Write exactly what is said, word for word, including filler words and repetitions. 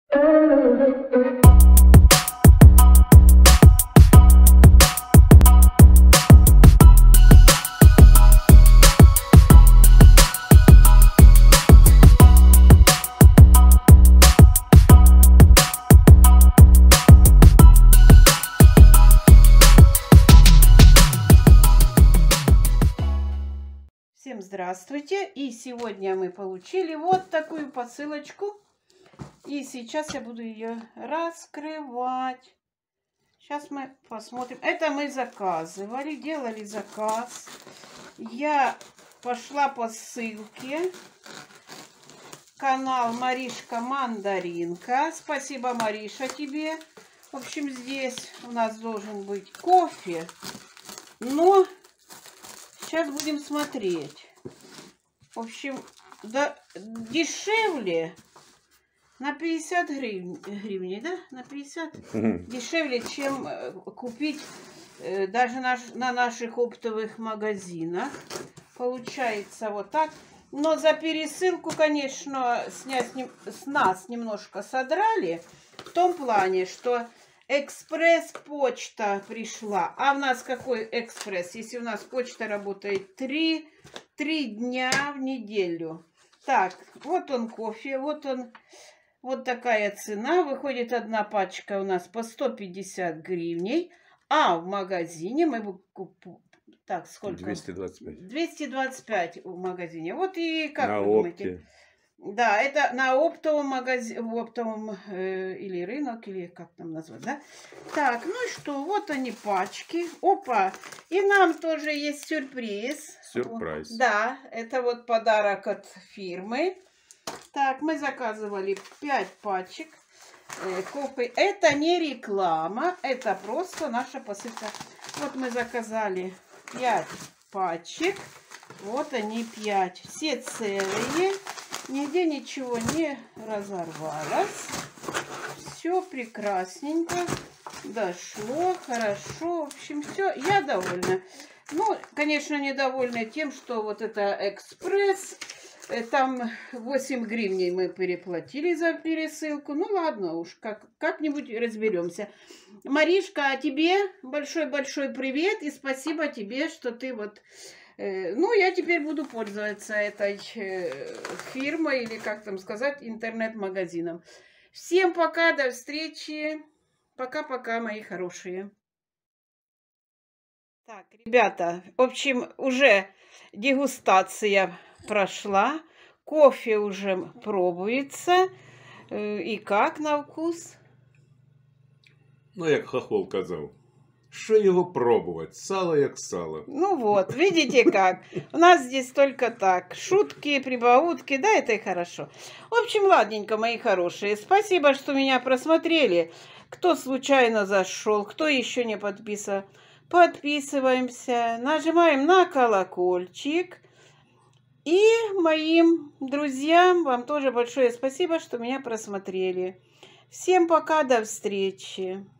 Всем здравствуйте! И сегодня мы получили вот такую посылочку. И сейчас я буду ее раскрывать. Сейчас мы посмотрим. Это мы заказывали, делали заказ. Я пошла по ссылке. Канал Маришка Мандаринка. Спасибо, Мариша, тебе. В общем, здесь у нас должен быть кофе. Но сейчас будем смотреть. В общем, да, дешевле на пятьдесят гривен, гривни, да? На пятьдесят дешевле, чем купить э, даже наш, на наших оптовых магазинах. Получается вот так. Но за пересылку, конечно, снять с нас немножко содрали. В том плане, что экспресс-почта пришла. А у нас какой экспресс? Если у нас почта работает три, три дня в неделю. Так, вот он кофе, вот он, вот такая цена. Выходит одна пачка у нас по сто пятьдесят гривней. А в магазине мы купим... Так, сколько? двести двадцать пять. двести двадцать пять в магазине. Вот и как на вы опте. думаете? Да, это на оптовом магазине, в оптовом э, или рынок, или как там назвать, да? Так, ну и что, вот они пачки. Опа, и нам тоже есть сюрприз. Сюрприз. Да, это вот подарок от фирмы. Так, мы заказывали пять пачек э, кофе. Это не реклама, это просто наша посылка. Вот мы заказали пять пачек. Вот они пять. Все целые. Нигде ничего не разорвалось. Все прекрасненько. Дошло. Хорошо. В общем, все. Я довольна. Ну, конечно, недовольна тем, что вот это экспресс. Там восемь гривен мы переплатили за пересылку. Ну, ладно уж. Как, как-нибудь разберемся. Маришка, а тебе большой-большой привет. И спасибо тебе, что ты вот... Ну, я теперь буду пользоваться этой фирмой, или как там сказать, интернет-магазином. Всем пока, до встречи. Пока-пока, мои хорошие. Так, ребята, в общем, уже дегустация прошла. Кофе уже пробуется. И как на вкус? Ну, як хохол казав. Що його пробувати? Сало як сало. Ну вот, видите как? У нас здесь только так. Шутки, прибаутки, да, это и хорошо. В общем, ладненько, мои хорошие. Спасибо, что меня просмотрели. Кто случайно зашел, кто еще не подписан, подписываемся, нажимаем на колокольчик. И моим друзьям вам тоже большое спасибо, что меня просмотрели. Всем пока, до встречи.